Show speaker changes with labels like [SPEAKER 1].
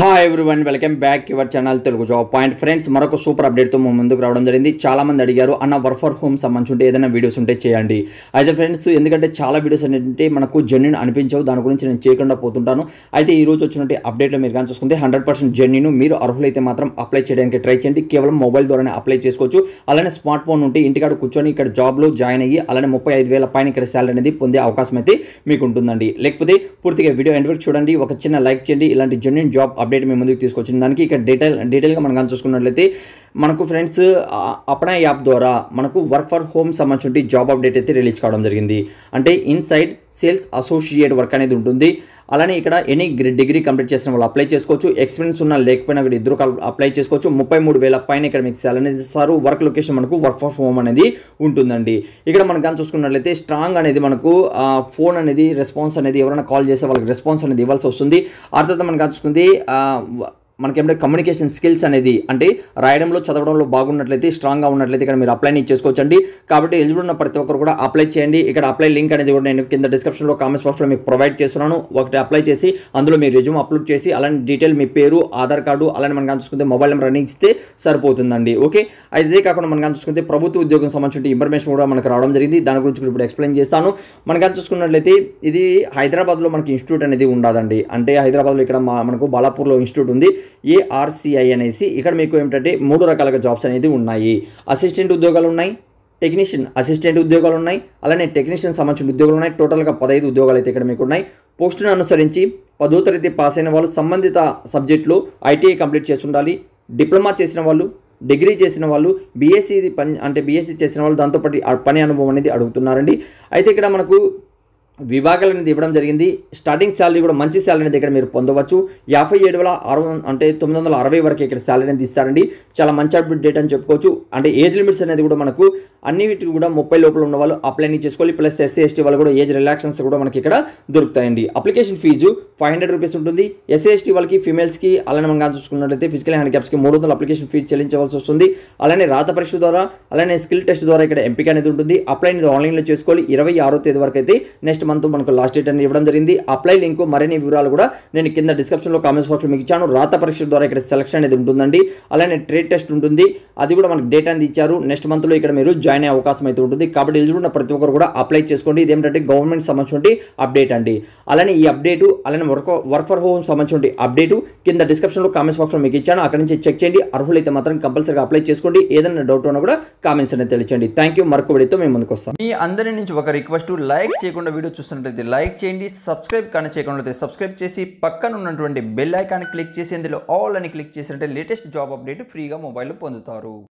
[SPEAKER 1] Hi everyone, welcome back your channel Telugu job point. Friends, మరొక super అప్డేట్తో ముందుకు రావడం జరిగింది. చాలా మంది అడిగారు, అన్న వర్క్ ఫర్ హోమ్ సంబంధించి ఏదైనా వీడియోస్ ఉంటే చేయండి. అయితే ఫ్రెండ్స్, ఎందుకంటే చాలా వీడియోస్ ఏంటంటే మనకు జెన్యూన్ అనిపించవు, దాని గురించి నేను చేయకుండా పోతుంటాను. అయితే ఈ రోజు వచ్చినట్టు అప్డేట్లో మీరు కానీ చూసుకుంటే 100% జెన్యూన్. మీరు అర్హులైతే మాత్రం అప్లై చేయడానికి ట్రై చేయండి. కేవలం మొబైల్ ద్వారానే అప్లై చేసుకోవచ్చు. అలానే స్మార్ట్ ఫోన్ ఉంటే ఇంటికాడ కూర్చొని ఇక్కడ జాబ్లో జాయిన్ అయ్యి అలానే 35,000 పైన ఇక్కడ శాలరీ అనేది పొందే అవకాశం అయితే మీకు ఉంటుందండి. లేకపోతే పూర్తిగా వీడియో ఎండ్ వరకు చూడండి, ఒక చిన్న లైక్ చేయండి. ఇలాంటి జెన్యూన్ జాబ్ అప్డేట్ మీ ముందుకు తీసుకొచ్చిన దానికి ఇక్కడ డీటెయిల్గా మనం కానీ చూసుకున్నట్లయితే మనకు ఫ్రెండ్స్ అప్నా యాప్ ద్వారా మనకు వర్క్ ఫర్ హోమ్ సంబంధించిన జాబ్ అప్డేట్ అయితే రిలీజ్ కావడం జరిగింది. అంటే ఇన్సైడ్ సేల్స్ అసోసియేట్ వర్క్ అనేది ఉంటుంది. అలానే ఇక్కడ ఎనీ డిగ్రీ కంప్లీట్ చేసిన వాళ్ళు అప్లై చేసుకోవచ్చు. ఎక్స్పీరియన్స్ ఉన్న లేకపోయినా కూడా ఇద్దరు అప్లై చేసుకోవచ్చు. 33,000 పైన ఇక్కడ మీకు శాలరీ అనేది ఇస్తారు. వర్క్ లొకేషన్ మనకు వర్క్ ఫర్ హోమ్ అనేది ఉంటుందండి. ఇక్కడ మనం కానీ చూసుకున్నట్లయితే స్ట్రాంగ్ అనేది మనకు ఫోన్ అనేది రెస్పాన్స్ అనేది ఎవరైనా కాల్ చేస్తే వాళ్ళకి రెస్పాన్స్ అనేది ఇవ్వాల్సి వస్తుంది. ఆ తర్వాత మనం కానీ చూసుకుంది మనకేమంటే కమ్యూనికేషన్ స్కిల్స్ అనేది అంటే రాయడంలో చదవడంలో బాగున్నట్లయితే స్ట్రాంగ్గా ఉన్నట్లయితే ఇక్కడ మీరు అప్లై చేసుకోవచ్చండి. కాబట్టి ఎలిజిబుల్ ఉన్న ప్రతి ఒక్కరు కూడా అప్లై చేయండి. ఇక్కడ అప్లై లింక్ అనేది కూడా నేను కింద డిస్క్రిప్షన్లో కామెంట్స్ బాక్స్లో మీకు ప్రొవైడ్ చేస్తున్నాను. ఒకటి అప్లై చేసి అందులో మీ రెజ్యూమ్ అప్లోడ్ చేసి అలానే డీటెయిల్ మీ పేరు, ఆధార్ కార్డు, అలానే మనం కానీ చూసుకుంటే మొబైల్ నెంబర్ అని ఇస్తే సరిపోతుందండి. ఓకే, అయితే ఇదే కాకుండా మనం కానీ చూసుకుంటే ప్రభుత్వ ఉద్యోగం సంబంధించిన ఇన్ఫర్మేషన్ కూడా మనకు రావడం జరిగింది. దాని గురించి ఇప్పుడు ఎక్స్ప్లెయిన్ చేస్తాను. మనం కానీ చూసుకున్నట్లయితే ఇది హైదరాబాద్లో మనకి ఇన్స్టిట్యూట్ అనేది ఉండదండి. అంటే హైదరాబాద్లో ఇక్కడ మనకు బాలాపూర్లో ఇన్స్టిట్యూట్ ఉంది, ARCI అనేసి. ఇక్కడ మీకు ఏమిటంటే 3 రకాలుగా జాబ్స్ అనేది ఉన్నాయి. అసిస్టెంట్ ఉద్యోగాలు ఉన్నాయి, టెక్నీషియన్ అసిస్టెంట్ ఉద్యోగాలు ఉన్నాయి, అలానే టెక్నీషియన్ సంబంధించిన ఉద్యోగాలు ఉన్నాయి. టోటల్గా 15 ఉద్యోగాలు అయితే ఇక్కడ మీకు ఉన్నాయి. పోస్టును అనుసరించి 10వ తరగతి పాస్ అయిన వాళ్ళు సంబంధిత సబ్జెక్టులో ITI కంప్లీట్ చేసి ఉండాలి. డిప్లొమా చేసిన వాళ్ళు, డిగ్రీ చేసిన వాళ్ళు, బీఎస్సీ చేసిన వాళ్ళు, దాంతోపాటు పని అనుభవం అనేది అడుగుతున్నారండి. అయితే ఇక్కడ మనకు విభాగాలు అనేది ఇవ్వడం జరిగింది. స్టార్టింగ్ శాలరీ కూడా మంచి శాలరీ అనేది ఇక్కడ మీరు పొందవచ్చు. 57,960 వరకు ఇక్కడ శాలరీ అనేది ఇస్తారండి. చాలా మంచి అప్డేట్ అని చెప్పుకోవచ్చు. అంటే ఏజ్ లిమిట్స్ అనేది కూడా మనకు అన్నిటికి కూడా 30 లోపల ఉన్న వాళ్ళు అప్లై చేసుకోవాలి. ప్లస్ SC ST వాళ్ళు కూడా ఏజ్ రిలాక్సన్స్ కూడా మనకి ఇక్కడ దొరుకుతాయండి. అప్లికేషన్ ఫీజు 500 రూపీస్ ఉంటుంది. SC ST వాళ్ళకి, ఫీమేల్స్కి, అలానే మనం చూసుకున్నట్లయితే ఫిజికల్ హ్యాండిక్యాప్స్కి 300 అప్లికేషన్ ఫీజు చెల్లించవలసి వస్తుంది. అలానే రాత పరీక్ష ద్వారా, అలానే స్కిల్ టెస్ట్ ద్వారా ఇక్కడ ఎంపిక అనేది ఉంటుంది. అప్లై అనేది ఆన్లైన్లో చేసుకోవాలి. 26వ తేదీ వరకు అయితే నెక్స్ట్ మంత్ మనకు లాస్ట్ డేట్ అనేది ఇవ్వడం జరిగింది. అప్లై లింక్ మరిన్ని వివరాలు కూడా నేను కింద డిస్క్రిప్షన్లో కామెంట్స్ బాక్స్లో మీకు ఇచ్చాను. రాత పరీక్ష ద్వారా ఇక్కడ సెలక్షన్ అనేది ఉంటుందండి. అలానే ట్రేడ్ టెస్ట్ ఉంటుంది, అది కూడా మనకు డేట్ అనేది ఇచ్చారు. నెక్స్ట్ మంత్లో ఇక్కడ మీరు జాయిన్ అయ్యే అవకాశం అయితే ఉంటుంది. కాబట్టి ఎలిజిబుల్ ఉన్న ప్రతి ఒక్కరు కూడా అప్లై చేసుకోండి. ఇదేంటంటే గవర్నమెంట్ సంబంధించిన అప్డేట్ అండి. అలానే ఈ అప్డేటు, అలానే వర్క్ ఫర్ హోమ్ సంబంధించిన అప్డేటు కింద డిస్క్రిప్షన్లో కామెంట్స్ బాక్స్లో మీకు ఇచ్చాను. అక్కడ నుంచి చెక్ చేయండి. అర్హులైతే మాత్రం కంపల్సరీగా అప్లై చేసుకోండి. ఏదైనా డౌట్ ఉన్నా కూడా కామెంట్స్ అనేది తెలియచేయండి. Thank you. మరొక వీడియోతో మేము ముందుకు వస్తాం. మీ అందరి నుంచి ఒక రిక్వెస్ట్, లైక్ చేయకుండా వీడియో చూస్తున్నట్లయితే లైక్ చేయండి. సబ్స్క్రైబ్ కానీ చేయకుండా సబ్స్క్రైబ్ చేసి పక్కన ఉన్నటువంటి బెల్ ఐకాన్ క్లిక్ చేసి అందులో ఆల్ అని క్లిక్ చేసినట్టే లేటెస్ట్ జాబ్ అప్డేట్ ఫ్రీగా మొబైల్లో పొందుతారు.